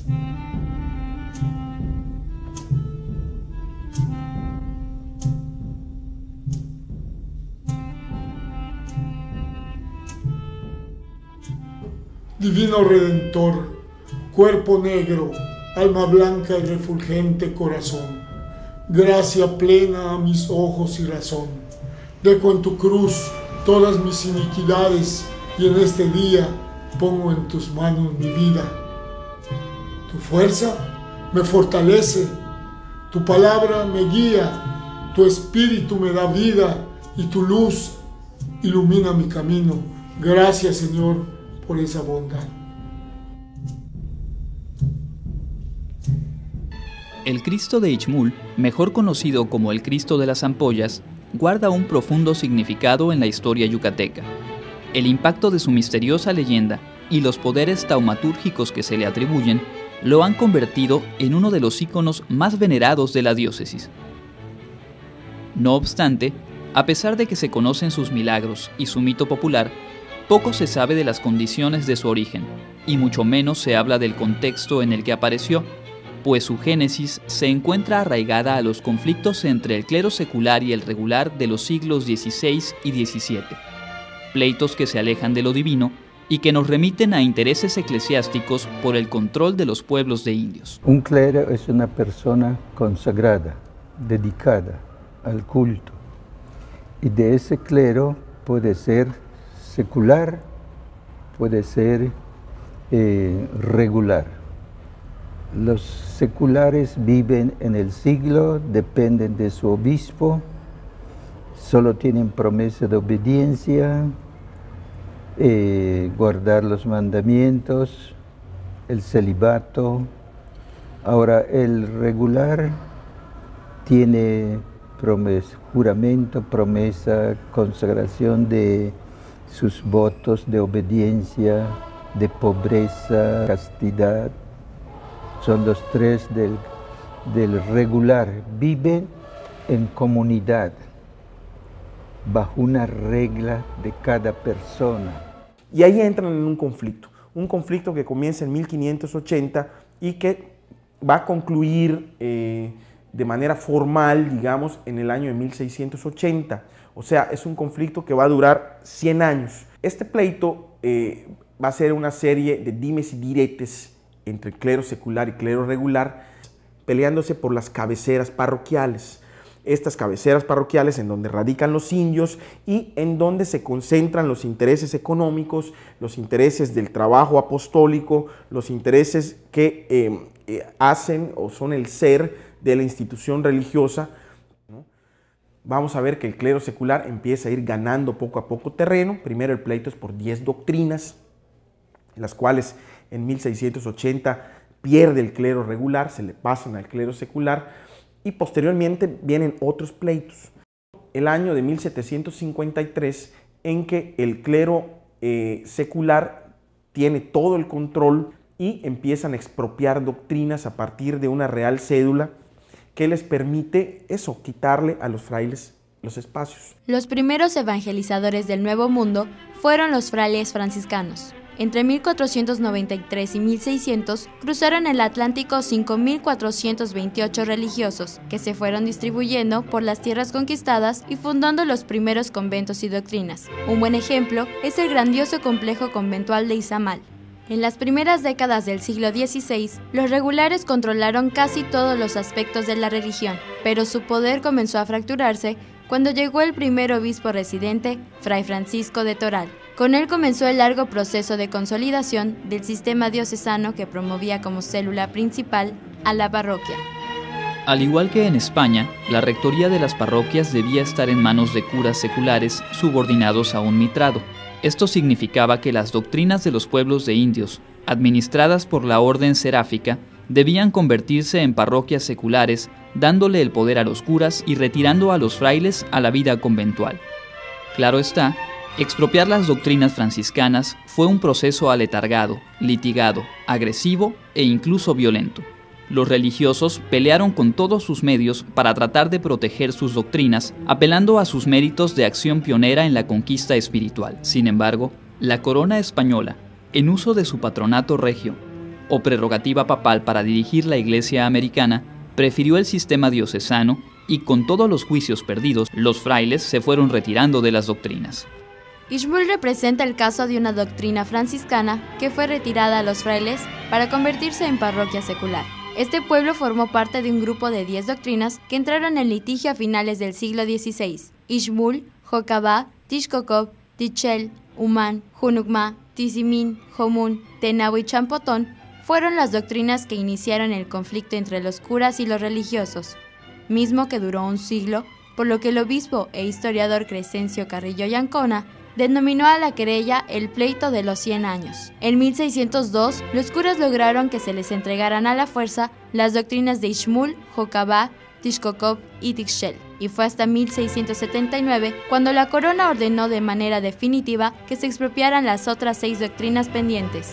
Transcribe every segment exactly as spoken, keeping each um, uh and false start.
Divino Redentor, cuerpo negro, alma blanca y refulgente corazón, gracia plena a mis ojos y razón, dejo en tu cruz todas mis iniquidades y en este día pongo en tus manos mi vida. Tu fuerza me fortalece, tu palabra me guía, tu espíritu me da vida y tu luz ilumina mi camino. Gracias, Señor, por esa bondad. El Cristo de Ixmul, mejor conocido como el Cristo de las Ampollas, guarda un profundo significado en la historia yucateca. El impacto de su misteriosa leyenda y los poderes taumatúrgicos que se le atribuyen lo han convertido en uno de los íconos más venerados de la diócesis. No obstante, a pesar de que se conocen sus milagros y su mito popular, poco se sabe de las condiciones de su origen, y mucho menos se habla del contexto en el que apareció, pues su génesis se encuentra arraigada a los conflictos entre el clero secular y el regular de los siglos dieciséis y diecisiete, pleitos que se alejan de lo divino y que nos remiten a intereses eclesiásticos por el control de los pueblos de indios. Un clero es una persona consagrada, dedicada al culto, y de ese clero puede ser secular, puede ser eh, regular. Los seculares viven en el siglo, dependen de su obispo, solo tienen promesa de obediencia, eh, guardar los mandamientos, el celibato. Ahora el regular tiene promesa, juramento, promesa, consagración de sus votos de obediencia, de pobreza, castidad. Son los tres del, del regular. Viven en comunidad, bajo una regla de cada persona. Y ahí entran en un conflicto, un conflicto que comienza en mil quinientos ochenta y que va a concluir eh, de manera formal, digamos, en el año de mil seiscientos ochenta. O sea, es un conflicto que va a durar cien años. Este pleito eh, va a ser una serie de dimes y diretes entre clero secular y clero regular, peleándose por las cabeceras parroquiales. Estas cabeceras parroquiales en donde radican los indios y en donde se concentran los intereses económicos, los intereses del trabajo apostólico, los intereses que eh, eh, hacen o son el ser de la institución religiosa. Vamos a ver que el clero secular empieza a ir ganando poco a poco terreno. Primero el pleito es por diez doctrinas, las cuales en mil seiscientos ochenta pierde el clero regular, se le pasan al clero secular y posteriormente vienen otros pleitos. El año de mil setecientos cincuenta y tres en que el clero eh, secular tiene todo el control y empiezan a expropiar doctrinas a partir de una real cédula que les permite eso, quitarle a los frailes los espacios. Los primeros evangelizadores del Nuevo Mundo fueron los frailes franciscanos. Entre mil cuatrocientos noventa y tres y mil seiscientos cruzaron el Atlántico cinco mil cuatrocientos veintiocho religiosos, que se fueron distribuyendo por las tierras conquistadas y fundando los primeros conventos y doctrinas. Un buen ejemplo es el grandioso complejo conventual de Izamal. En las primeras décadas del siglo dieciséis, los regulares controlaron casi todos los aspectos de la religión, pero su poder comenzó a fracturarse cuando llegó el primer obispo residente, Fray Francisco de Toral. Con él comenzó el largo proceso de consolidación del sistema diocesano que promovía como célula principal a la parroquia. Al igual que en España, la rectoría de las parroquias debía estar en manos de curas seculares subordinados a un mitrado. Esto significaba que las doctrinas de los pueblos de indios, administradas por la orden seráfica, debían convertirse en parroquias seculares, dándole el poder a los curas y retirando a los frailes a la vida conventual. Claro está, expropiar las doctrinas franciscanas fue un proceso aletargado, litigado, agresivo e incluso violento. Los religiosos pelearon con todos sus medios para tratar de proteger sus doctrinas, apelando a sus méritos de acción pionera en la conquista espiritual. Sin embargo, la corona española, en uso de su patronato regio, o prerrogativa papal para dirigir la Iglesia americana, prefirió el sistema diocesano y con todos los juicios perdidos, los frailes se fueron retirando de las doctrinas. Ixmul representa el caso de una doctrina franciscana que fue retirada a los frailes para convertirse en parroquia secular. Este pueblo formó parte de un grupo de diez doctrinas que entraron en litigio a finales del siglo dieciséis. Ixmul, Jocabá, Tixcocob, Tichel, Umán, Junukma, Tizimín, Jomún, Tenabo y Champotón fueron las doctrinas que iniciaron el conflicto entre los curas y los religiosos, mismo que duró un siglo, por lo que el obispo e historiador Crescencio Carrillo y Ancona denominó a la querella el pleito de los cien años. En mil seiscientos dos, los curas lograron que se les entregaran a la fuerza las doctrinas de Ixmul, Jocabá, Tixcocob y Tixchel, y fue hasta mil seiscientos setenta y nueve cuando la corona ordenó de manera definitiva que se expropiaran las otras seis doctrinas pendientes.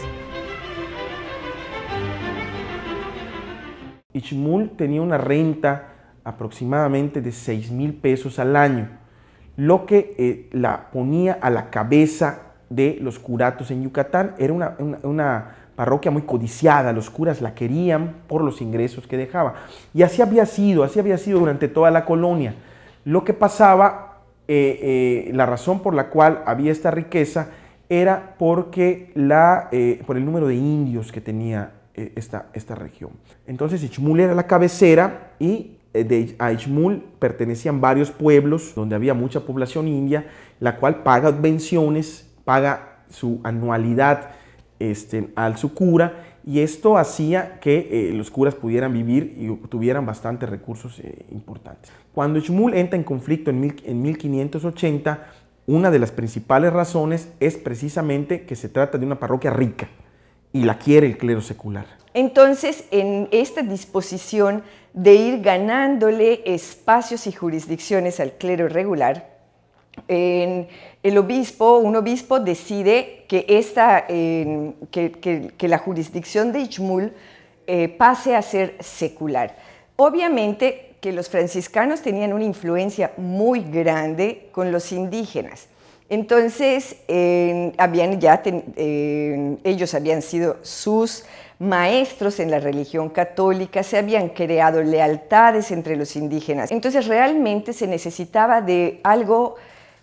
Ixmul tenía una renta aproximadamente de seis mil pesos al año, lo que eh, la ponía a la cabeza de los curatos en Yucatán. Era una, una, una parroquia muy codiciada, los curas la querían por los ingresos que dejaba. Y así había sido, así había sido durante toda la colonia. Lo que pasaba, eh, eh, la razón por la cual había esta riqueza era porque la, eh, por el número de indios que tenía eh, esta, esta región. Entonces Ixmul era la cabecera y de, a Ixmul pertenecían varios pueblos donde había mucha población india, la cual paga subvenciones, paga su anualidad este, al su cura, y esto hacía que eh, los curas pudieran vivir y tuvieran bastantes recursos eh, importantes. Cuando Ixmul entra en conflicto en, mil, en mil quinientos ochenta, una de las principales razones es precisamente que se trata de una parroquia rica y la quiere el clero secular. Entonces, en esta disposición de ir ganándole espacios y jurisdicciones al clero regular, en el obispo, un obispo decide que, esta, eh, que, que, que la jurisdicción de Ixmul eh, pase a ser secular. Obviamente que los franciscanos tenían una influencia muy grande con los indígenas. Entonces, eh, habían ya ten, eh, ellos habían sido sus maestros en la religión católica, se habían creado lealtades entre los indígenas. Entonces, realmente se necesitaba de algo,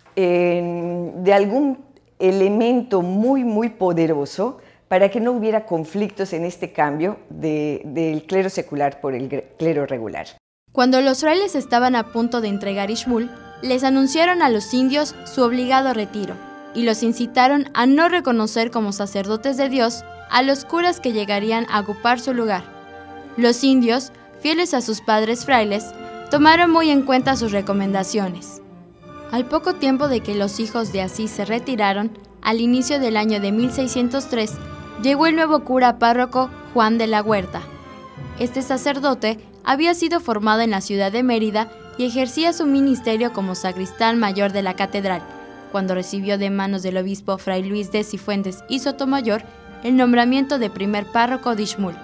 eh, de algún elemento muy, muy poderoso para que no hubiera conflictos en este cambio de, del clero secular por el clero regular. Cuando los frailes estaban a punto de entregar Ixmul, les anunciaron a los indios su obligado retiro y los incitaron a no reconocer como sacerdotes de Dios a los curas que llegarían a ocupar su lugar. Los indios, fieles a sus padres frailes, tomaron muy en cuenta sus recomendaciones. Al poco tiempo de que los hijos de Asís se retiraron, al inicio del año de mil seiscientos tres, llegó el nuevo cura párroco Juan de la Huerta. Este sacerdote había sido formado en la ciudad de Mérida y ejercía su ministerio como sacristán mayor de la catedral, cuando recibió de manos del obispo Fray Luis de Cifuentes y Sotomayor el nombramiento de primer párroco de Ixmul.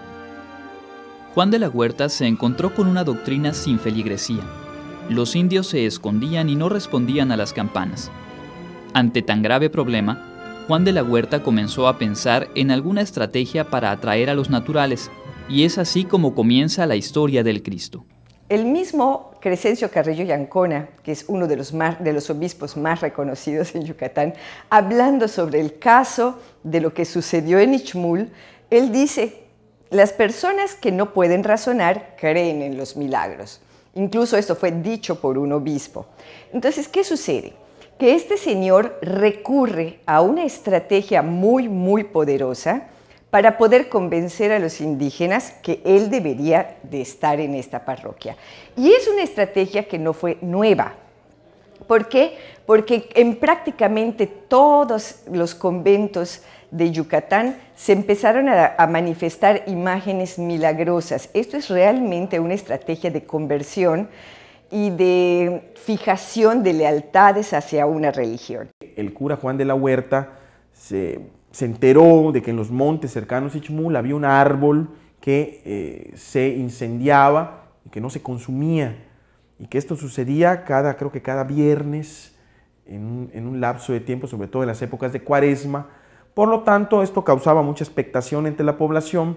Juan de la Huerta se encontró con una doctrina sin feligresía. Los indios se escondían y no respondían a las campanas. Ante tan grave problema, Juan de la Huerta comenzó a pensar en alguna estrategia para atraer a los naturales, y es así como comienza la historia del Cristo. El mismo Crescencio Carrillo y Ancona, que es uno de los, más, de los obispos más reconocidos en Yucatán, hablando sobre el caso de lo que sucedió en Ixmul, él dice, las personas que no pueden razonar creen en los milagros. Incluso esto fue dicho por un obispo. Entonces, ¿qué sucede? Que este señor recurre a una estrategia muy, muy poderosa para poder convencer a los indígenas que él debería de estar en esta parroquia. Y es una estrategia que no fue nueva. ¿Por qué? Porque en prácticamente todos los conventos de Yucatán se empezaron a, a manifestar imágenes milagrosas. Esto es realmente una estrategia de conversión y de fijación de lealtades hacia una religión. El cura Juan de la Huerta se... se enteró de que en los montes cercanos a Ixmul había un árbol que eh, se incendiaba y que no se consumía, y que esto sucedía cada, creo que cada viernes en un, en un lapso de tiempo, sobre todo en las épocas de Cuaresma. Por lo tanto, esto causaba mucha expectación entre la población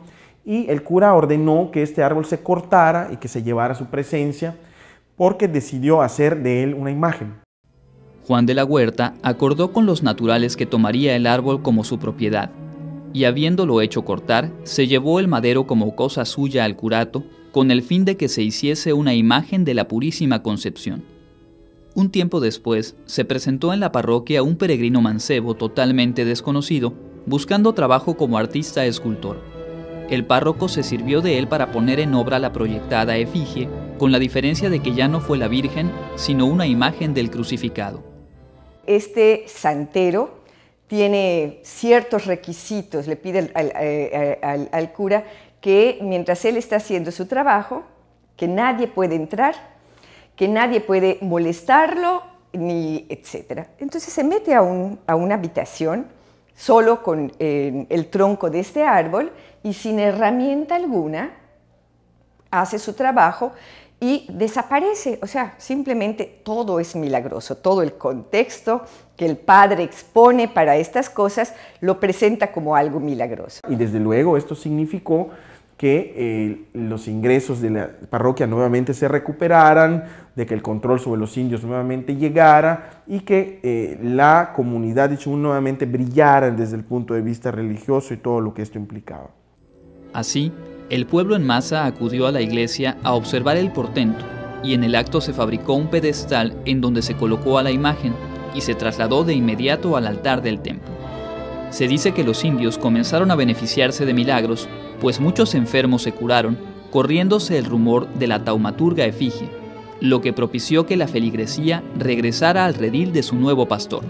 y el cura ordenó que este árbol se cortara y que se llevara a su presencia porque decidió hacer de él una imagen. Juan de la Huerta acordó con los naturales que tomaría el árbol como su propiedad, y habiéndolo hecho cortar, se llevó el madero como cosa suya al curato, con el fin de que se hiciese una imagen de la Purísima Concepción. Un tiempo después, se presentó en la parroquia un peregrino mancebo totalmente desconocido, buscando trabajo como artista escultor. El párroco se sirvió de él para poner en obra la proyectada efigie, con la diferencia de que ya no fue la Virgen, sino una imagen del crucificado. Este santero tiene ciertos requisitos, le pide al, al, al, al cura que mientras él está haciendo su trabajo, que nadie puede entrar, que nadie puede molestarlo, ni etcétera. Entonces se mete a, un, a una habitación solo con eh, el tronco de este árbol y sin herramienta alguna hace su trabajo y desaparece. O sea, simplemente todo es milagroso, todo el contexto que el padre expone para estas cosas lo presenta como algo milagroso. Y desde luego esto significó que eh, los ingresos de la parroquia nuevamente se recuperaran, de que el control sobre los indios nuevamente llegara y que eh, la comunidad de Ichmul nuevamente brillara desde el punto de vista religioso y todo lo que esto implicaba. Así, el pueblo en masa acudió a la iglesia a observar el portento, y en el acto se fabricó un pedestal en donde se colocó a la imagen y se trasladó de inmediato al altar del templo. Se dice que los indios comenzaron a beneficiarse de milagros, pues muchos enfermos se curaron, corriéndose el rumor de la taumaturga efigie, lo que propició que la feligresía regresara al redil de su nuevo pastor.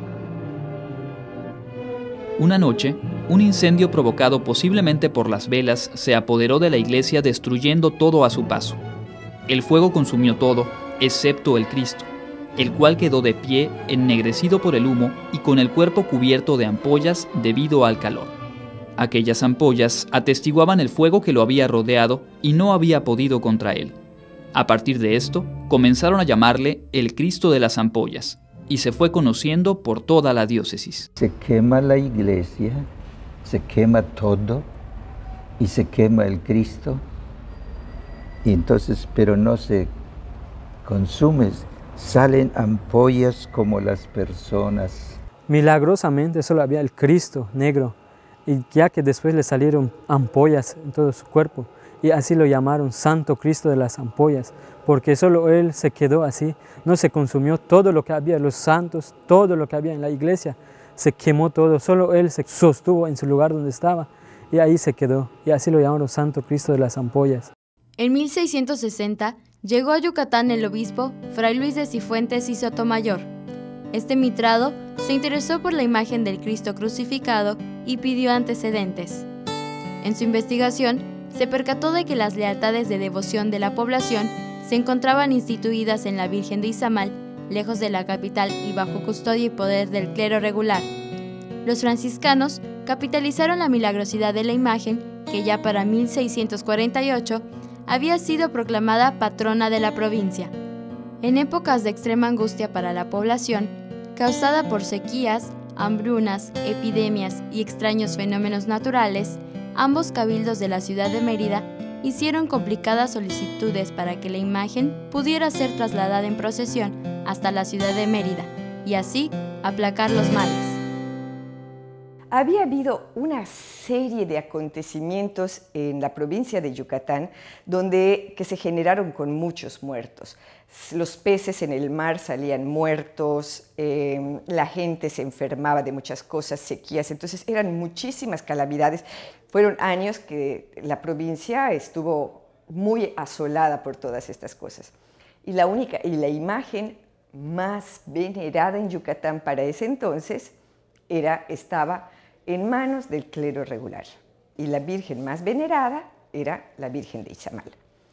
Una noche, un incendio provocado posiblemente por las velas se apoderó de la iglesia destruyendo todo a su paso. El fuego consumió todo, excepto el Cristo, el cual quedó de pie, ennegrecido por el humo y con el cuerpo cubierto de ampollas debido al calor. Aquellas ampollas atestiguaban el fuego que lo había rodeado y no había podido contra él. A partir de esto, comenzaron a llamarle el Cristo de las ampollas, y se fue conociendo por toda la diócesis. Se quema la iglesia, se quema todo, y se quema el Cristo, y entonces, pero no se consume, salen ampollas como las personas. Milagrosamente solo había el Cristo negro, y ya que después le salieron ampollas en todo su cuerpo, y así lo llamaron Santo Cristo de las Ampollas, porque solo él se quedó así, no se consumió todo lo que había, los santos, todo lo que había en la iglesia, se quemó todo, solo él se sostuvo en su lugar donde estaba, y ahí se quedó, y así lo llamaron Santo Cristo de las Ampollas. En mil seiscientos sesenta llegó a Yucatán el obispo Fray Luis de Cifuentes y Sotomayor. Este mitrado se interesó por la imagen del Cristo crucificado y pidió antecedentes. En su investigación, se percató de que las lealtades de devoción de la población se encontraban instituidas en la Virgen de Izamal, lejos de la capital y bajo custodia y poder del clero regular. Los franciscanos capitalizaron la milagrosidad de la imagen, que ya para mil seiscientos cuarenta y ocho había sido proclamada patrona de la provincia. En épocas de extrema angustia para la población, causada por sequías, hambrunas, epidemias y extraños fenómenos naturales, ambos cabildos de la ciudad de Mérida hicieron complicadas solicitudes para que la imagen pudiera ser trasladada en procesión hasta la ciudad de Mérida y así aplacar los males. Había habido una serie de acontecimientos en la provincia de Yucatán donde, que se generaron con muchos muertos. Los peces en el mar salían muertos, eh, la gente se enfermaba de muchas cosas, sequías, entonces eran muchísimas calamidades. Fueron años que la provincia estuvo muy asolada por todas estas cosas. Y la única, y la imagen más venerada en Yucatán para ese entonces era, estaba en manos del clero regular. Y la virgen más venerada era la Virgen de Izamal.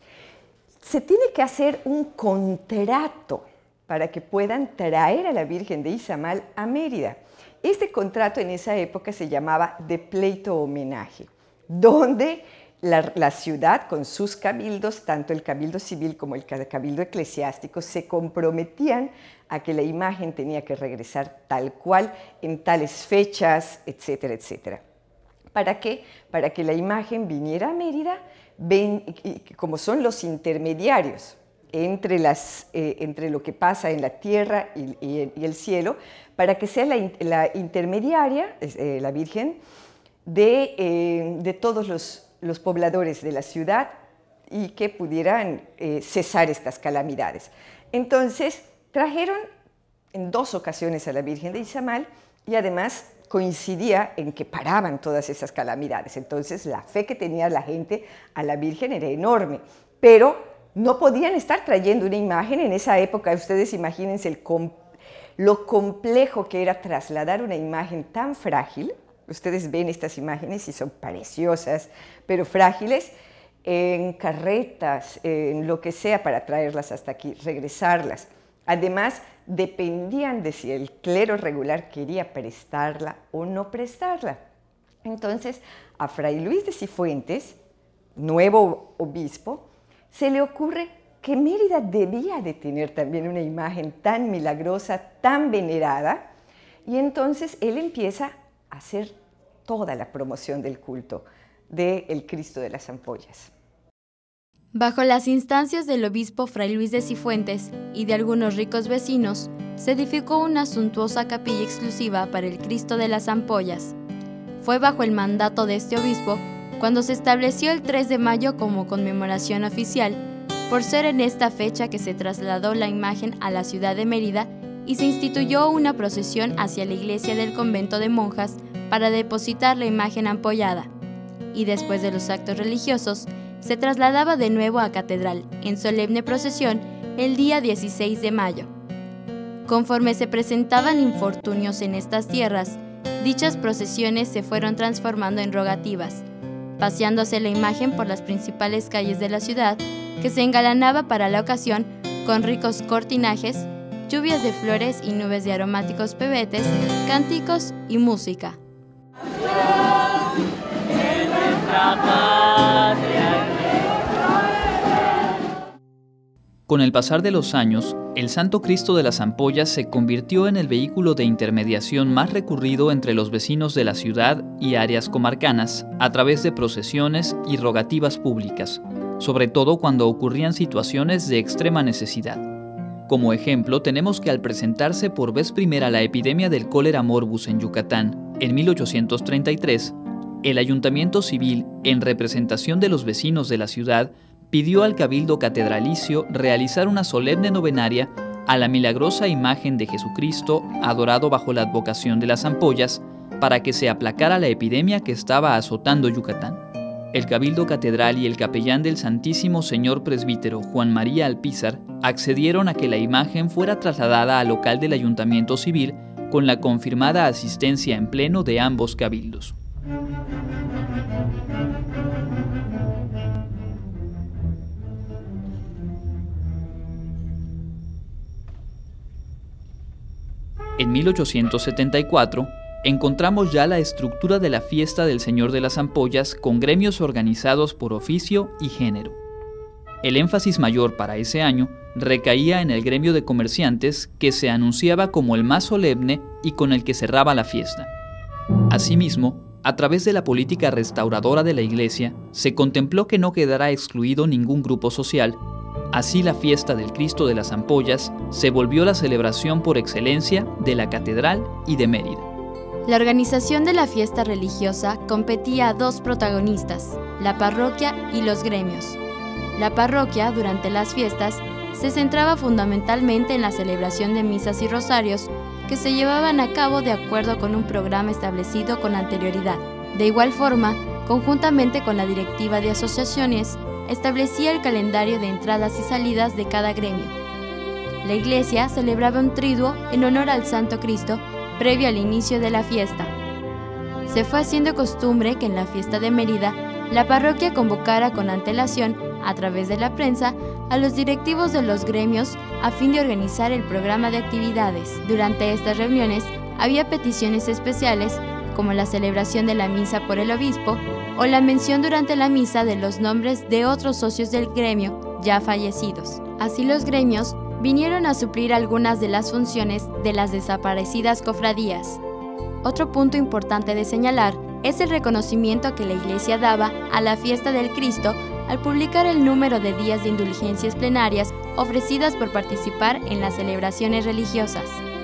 Se tiene que hacer un contrato para que puedan traer a la Virgen de Izamal a Mérida. Este contrato en esa época se llamaba de pleito homenaje, donde la, la ciudad con sus cabildos, tanto el cabildo civil como el cabildo eclesiástico, se comprometían a que la imagen tenía que regresar tal cual, en tales fechas, etcétera, etcétera. ¿Para qué? Para que la imagen viniera a Mérida, ven, y, como son los intermediarios entre, las, eh, entre lo que pasa en la tierra y, y, y el cielo, para que sea la, la intermediaria, eh, la Virgen, de, eh, de todos los, los pobladores de la ciudad y que pudieran eh, cesar estas calamidades. Entonces, trajeron en dos ocasiones a la Virgen de Izamal y además coincidía en que paraban todas esas calamidades. Entonces, la fe que tenía la gente a la Virgen era enorme, pero no podían estar trayendo una imagen en esa época. Ustedes imagínense el, lo complejo que era trasladar una imagen tan frágil. Ustedes ven estas imágenes y son preciosas, pero frágiles, en carretas, en lo que sea para traerlas hasta aquí, regresarlas. Además, dependían de si el clero regular quería prestarla o no prestarla. Entonces, a Fray Luis de Cifuentes, nuevo obispo, se le ocurre que Mérida debía de tener también una imagen tan milagrosa, tan venerada, y entonces él empieza a hacer toda la promoción del culto del Cristo de las Ampollas. Bajo las instancias del obispo Fray Luis de Cifuentes y de algunos ricos vecinos, se edificó una suntuosa capilla exclusiva para el Cristo de las Ampollas. Fue bajo el mandato de este obispo cuando se estableció el tres de mayo como conmemoración oficial, por ser en esta fecha que se trasladó la imagen a la ciudad de Mérida y se instituyó una procesión hacia la iglesia del convento de monjas para depositar la imagen ampollada, y después de los actos religiosos, se trasladaba de nuevo a catedral en solemne procesión el día dieciséis de mayo. Conforme se presentaban infortunios en estas tierras, dichas procesiones se fueron transformando en rogativas, paseándose la imagen por las principales calles de la ciudad, que se engalanaba para la ocasión con ricos cortinajes, lluvias de flores y nubes de aromáticos pebetes, cánticos y música. Con el pasar de los años, el Santo Cristo de las Ampollas se convirtió en el vehículo de intermediación más recurrido entre los vecinos de la ciudad y áreas comarcanas a través de procesiones y rogativas públicas, sobre todo cuando ocurrían situaciones de extrema necesidad. Como ejemplo, tenemos que al presentarse por vez primera la epidemia del cólera morbus en Yucatán, en mil ochocientos treinta y tres, el Ayuntamiento Civil, en representación de los vecinos de la ciudad, pidió al Cabildo Catedralicio realizar una solemne novenaria a la milagrosa imagen de Jesucristo adorado bajo la advocación de las ampollas para que se aplacara la epidemia que estaba azotando Yucatán. El Cabildo Catedral y el capellán del Santísimo Señor Presbítero Juan María Alpizar accedieron a que la imagen fuera trasladada al local del Ayuntamiento Civil con la confirmada asistencia en pleno de ambos cabildos. En mil ochocientos setenta y cuatro, encontramos ya la estructura de la fiesta del Señor de las Ampollas con gremios organizados por oficio y género. El énfasis mayor para ese año recaía en el gremio de comerciantes que se anunciaba como el más solemne y con el que cerraba la fiesta. Asimismo, a través de la política restauradora de la Iglesia, se contempló que no quedara excluido ningún grupo social. Así la fiesta del Cristo de las Ampollas se volvió la celebración por excelencia de la Catedral y de Mérida. La organización de la fiesta religiosa competía a dos protagonistas, la parroquia y los gremios. La parroquia, durante las fiestas, se centraba fundamentalmente en la celebración de misas y rosarios que se llevaban a cabo de acuerdo con un programa establecido con anterioridad. De igual forma, conjuntamente con la directiva de asociaciones, establecía el calendario de entradas y salidas de cada gremio. La iglesia celebraba un triduo en honor al Santo Cristo previo al inicio de la fiesta. Se fue haciendo costumbre que en la fiesta de Mérida, la parroquia convocara con antelación, a través de la prensa, a los directivos de los gremios a fin de organizar el programa de actividades. Durante estas reuniones había peticiones especiales, como la celebración de la misa por el obispo o la mención durante la misa de los nombres de otros socios del gremio ya fallecidos. Así los gremios vinieron a suplir algunas de las funciones de las desaparecidas cofradías. Otro punto importante de señalar es el reconocimiento que la Iglesia daba a la fiesta del Cristo al publicar el número de días de indulgencias plenarias ofrecidas por participar en las celebraciones religiosas.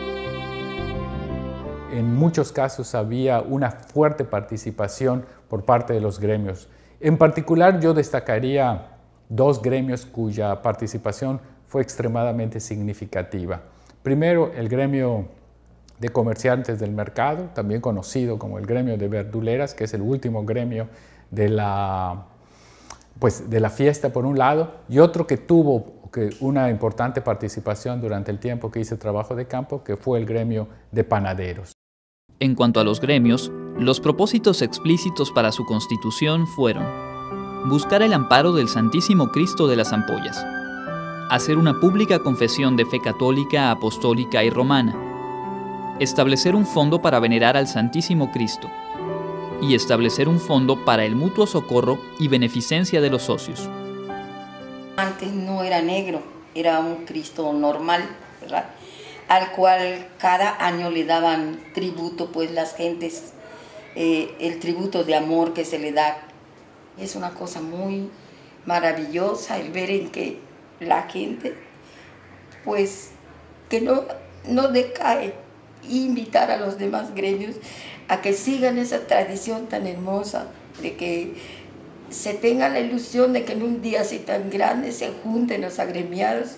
En muchos casos había una fuerte participación por parte de los gremios. En particular, yo destacaría dos gremios cuya participación fue extremadamente significativa. Primero, el gremio de comerciantes del mercado, también conocido como el gremio de verduleras, que es el último gremio de la, pues, de la fiesta por un lado, y otro que tuvo que una importante participación durante el tiempo que hice trabajo de campo, que fue el gremio de panaderos. En cuanto a los gremios, los propósitos explícitos para su constitución fueron buscar el amparo del Santísimo Cristo de las Ampollas, hacer una pública confesión de fe católica, apostólica y romana, establecer un fondo para venerar al Santísimo Cristo y establecer un fondo para el mutuo socorro y beneficencia de los socios. Antes no era negro, era un Cristo normal, ¿verdad? Al cual cada año le daban tributo, pues las gentes, eh, el tributo de amor que se le da. Es una cosa muy maravillosa el ver en que la gente, pues, que no, no decae, e invitar a los demás gremios a que sigan esa tradición tan hermosa de que se tenga la ilusión de que en un día así tan grande se junten los agremiados.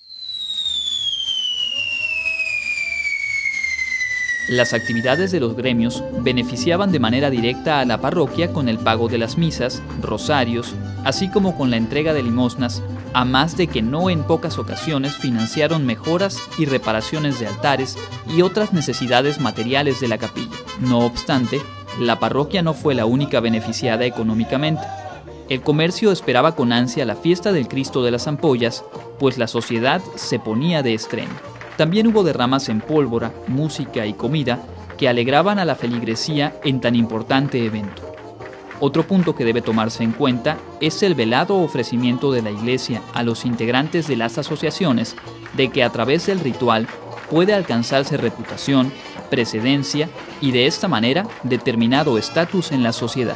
Las actividades de los gremios beneficiaban de manera directa a la parroquia con el pago de las misas, rosarios, así como con la entrega de limosnas, a más de que no en pocas ocasiones financiaron mejoras y reparaciones de altares y otras necesidades materiales de la capilla. No obstante, la parroquia no fue la única beneficiada económicamente. El comercio esperaba con ansia la fiesta del Cristo de las Ampollas, pues la sociedad se ponía de estreno. También hubo derramas en pólvora, música y comida que alegraban a la feligresía en tan importante evento. Otro punto que debe tomarse en cuenta es el velado ofrecimiento de la Iglesia a los integrantes de las asociaciones de que a través del ritual puede alcanzarse reputación, precedencia y de esta manera determinado estatus en la sociedad.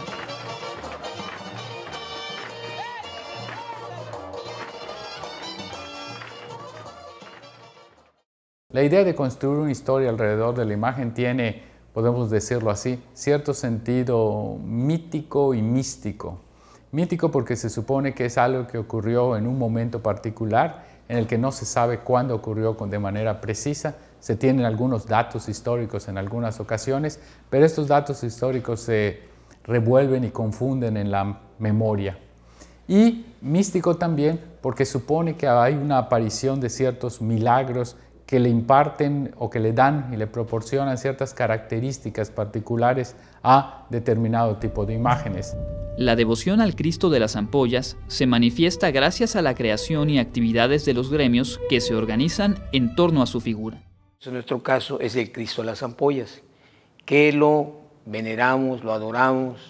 La idea de construir una historia alrededor de la imagen tiene, podemos decirlo así, cierto sentido mítico y místico. Mítico porque se supone que es algo que ocurrió en un momento particular, en el que no se sabe cuándo ocurrió con de manera precisa. Se tienen algunos datos históricos en algunas ocasiones, pero estos datos históricos se revuelven y confunden en la memoria. Y místico también porque supone que hay una aparición de ciertos milagros que le imparten o que le dan y le proporcionan ciertas características particulares a determinado tipo de imágenes. La devoción al Cristo de las Ampollas se manifiesta gracias a la creación y actividades de los gremios que se organizan en torno a su figura. En nuestro caso es el Cristo de las Ampollas, que lo veneramos, lo adoramos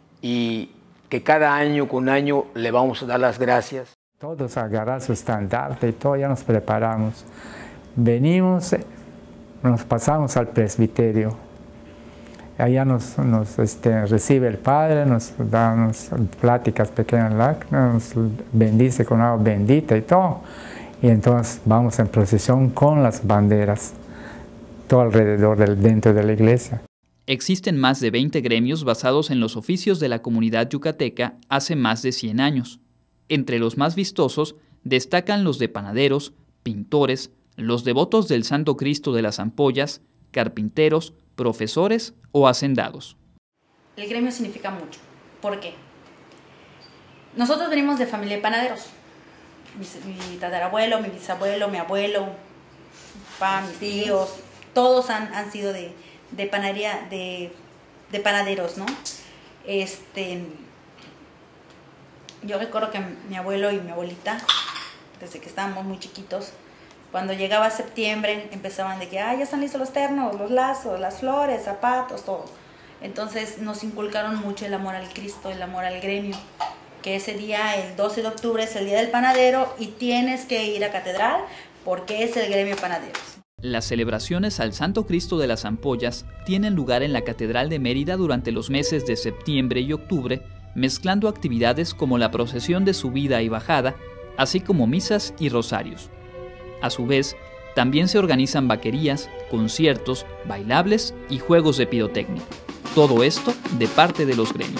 y que cada año con año le vamos a dar las gracias. Todos agarran su estandarte y todo, ya nos preparamos. Venimos, nos pasamos al presbiterio. Allá nos, nos este, recibe el Padre, nos da unas pláticas pequeñas, nos bendice con agua bendita y todo. Y entonces vamos en procesión con las banderas, todo alrededor, del, dentro de la iglesia. Existen más de veinte gremios basados en los oficios de la comunidad yucateca hace más de cien años. Entre los más vistosos destacan los de panaderos, pintores, los devotos del Santo Cristo de las Ampollas, carpinteros, profesores o hacendados. El gremio significa mucho. ¿Por qué? Nosotros venimos de familia de panaderos. Mi, mi tatarabuelo, mi bisabuelo, mi abuelo, mi papá, mis tíos, todos han, han sido de, de panadería, de, de panaderos, ¿no? Este, yo recuerdo que mi abuelo y mi abuelita, desde que estábamos muy chiquitos, cuando llegaba septiembre empezaban de que ah, ya están listos los ternos, los lazos, las flores, zapatos, todo. Entonces nos inculcaron mucho el amor al Cristo, el amor al gremio, que ese día, el doce de octubre, es el día del panadero y tienes que ir a catedral porque es el gremio panaderos. Las celebraciones al Santo Cristo de las Ampollas tienen lugar en la Catedral de Mérida durante los meses de septiembre y octubre, mezclando actividades como la procesión de subida y bajada, así como misas y rosarios. A su vez, también se organizan vaquerías, conciertos, bailables y juegos de pirotecnia. Todo esto de parte de los gremios.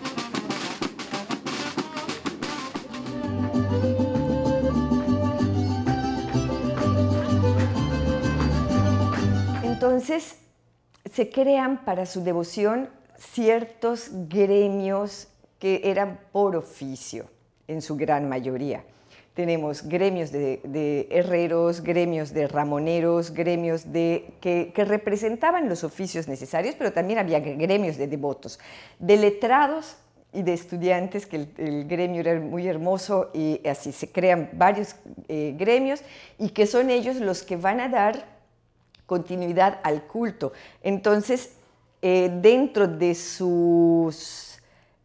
Entonces, se crean para su devoción ciertos gremios que eran por oficio, en su gran mayoría. Tenemos gremios de, de herreros, gremios de ramoneros, gremios de, que, que representaban los oficios necesarios, pero también había gremios de devotos, de letrados y de estudiantes, que el, el gremio era muy hermoso, y así se crean varios eh, gremios, y que son ellos los que van a dar continuidad al culto. Entonces, eh, dentro de sus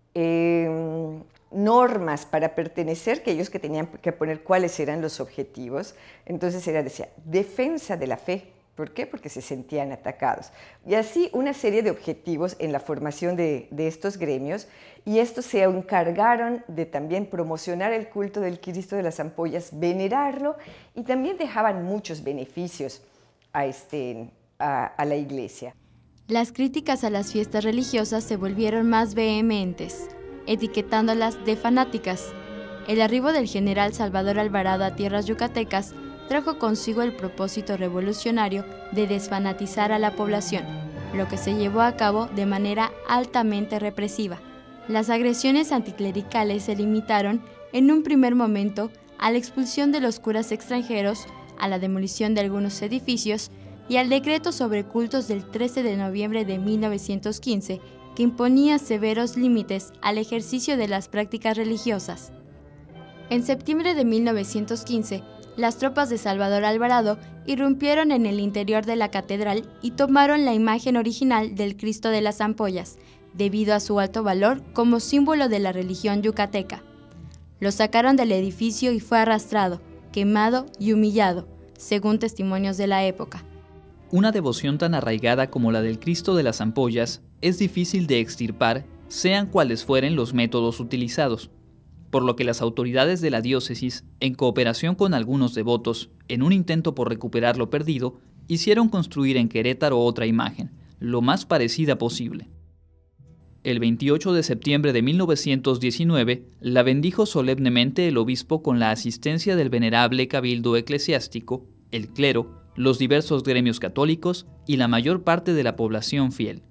eh, normas para pertenecer, que ellos que tenían que poner cuáles eran los objetivos, entonces era, decía, defensa de la fe. ¿Por qué? Porque se sentían atacados. Y así una serie de objetivos en la formación de, de estos gremios, y estos se encargaron de también promocionar el culto del Cristo de las Ampollas, venerarlo, y también dejaban muchos beneficios a, este, a, a la iglesia. Las críticas a las fiestas religiosas se volvieron más vehementes, etiquetándolas de fanáticas. El arribo del general Salvador Alvarado a tierras yucatecas trajo consigo el propósito revolucionario de desfanatizar a la población, lo que se llevó a cabo de manera altamente represiva. Las agresiones anticlericales se limitaron, en un primer momento, a la expulsión de los curas extranjeros, a la demolición de algunos edificios y al decreto sobre cultos del trece de noviembre de mil novecientos quince, que imponía severos límites al ejercicio de las prácticas religiosas. En septiembre de mil novecientos quince, las tropas de Salvador Alvarado irrumpieron en el interior de la catedral y tomaron la imagen original del Cristo de las Ampollas, debido a su alto valor como símbolo de la religión yucateca. Lo sacaron del edificio y fue arrastrado, quemado y humillado, según testimonios de la época. Una devoción tan arraigada como la del Cristo de las Ampollas es difícil de extirpar, sean cuales fueren los métodos utilizados, por lo que las autoridades de la diócesis, en cooperación con algunos devotos, en un intento por recuperar lo perdido, hicieron construir en Querétaro otra imagen, lo más parecida posible. El veintiocho de septiembre de mil novecientos diecinueve, la bendijo solemnemente el obispo con la asistencia del venerable cabildo eclesiástico, el clero, los diversos gremios católicos y la mayor parte de la población fiel.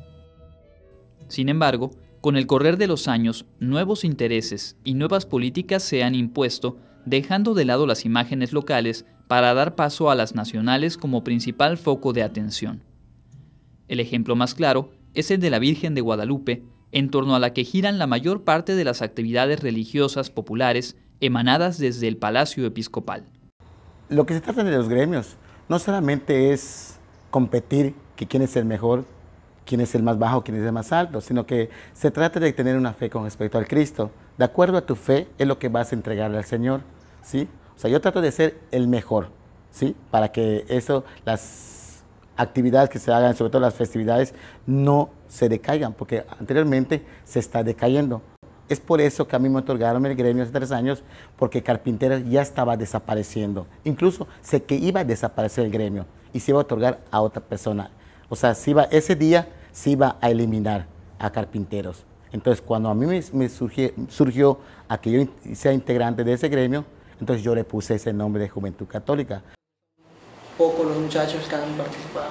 Sin embargo, con el correr de los años, nuevos intereses y nuevas políticas se han impuesto, dejando de lado las imágenes locales para dar paso a las nacionales como principal foco de atención. El ejemplo más claro es el de la Virgen de Guadalupe, en torno a la que giran la mayor parte de las actividades religiosas populares emanadas desde el Palacio Episcopal. Lo que se trata de los gremios no solamente es competir que quién es el mejor, quién es el más bajo, quién es el más alto, sino que se trata de tener una fe con respecto al Cristo. De acuerdo a tu fe es lo que vas a entregarle al Señor, ¿sí? O sea, yo trato de ser el mejor, ¿sí? Para que eso, las actividades que se hagan, sobre todo las festividades, no se decaigan, porque anteriormente se está decayendo. Es por eso que a mí me otorgaron el gremio hace tres años, porque carpinteros ya estaba desapareciendo. Incluso sé que iba a desaparecer el gremio y se iba a otorgar a otra persona. O sea, se iba, ese día se iba a eliminar a carpinteros. Entonces, cuando a mí me, me surgió, surgió a que yo sea integrante de ese gremio, entonces yo le puse ese nombre de Juventud Católica. Pocos los muchachos que han participado.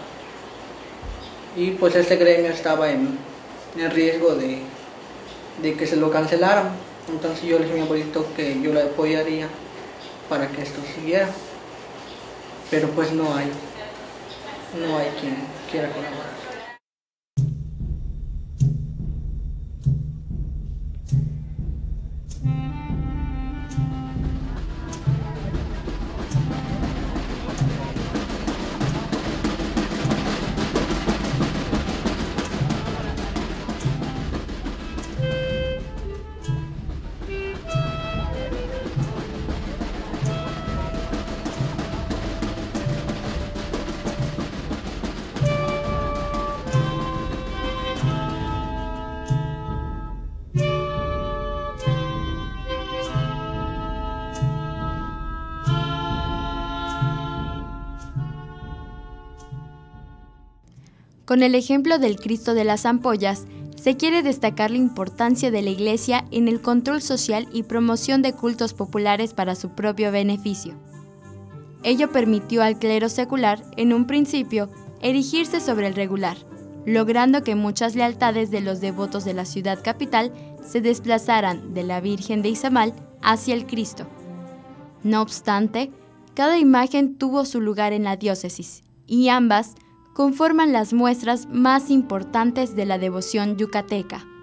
Y pues este gremio estaba en, en riesgo de, de que se lo cancelaran. Entonces yo le dije a mi abuelito que yo le apoyaría para que esto siguiera. Pero pues no hay, no hay quien quiera colaborar. Con el ejemplo del Cristo de las Ampollas, se quiere destacar la importancia de la Iglesia en el control social y promoción de cultos populares para su propio beneficio. Ello permitió al clero secular, en un principio, erigirse sobre el regular, logrando que muchas lealtades de los devotos de la ciudad capital se desplazaran de la Virgen de Izamal hacia el Cristo. No obstante, cada imagen tuvo su lugar en la diócesis, y ambas conforman las muestras más importantes de la devoción yucateca.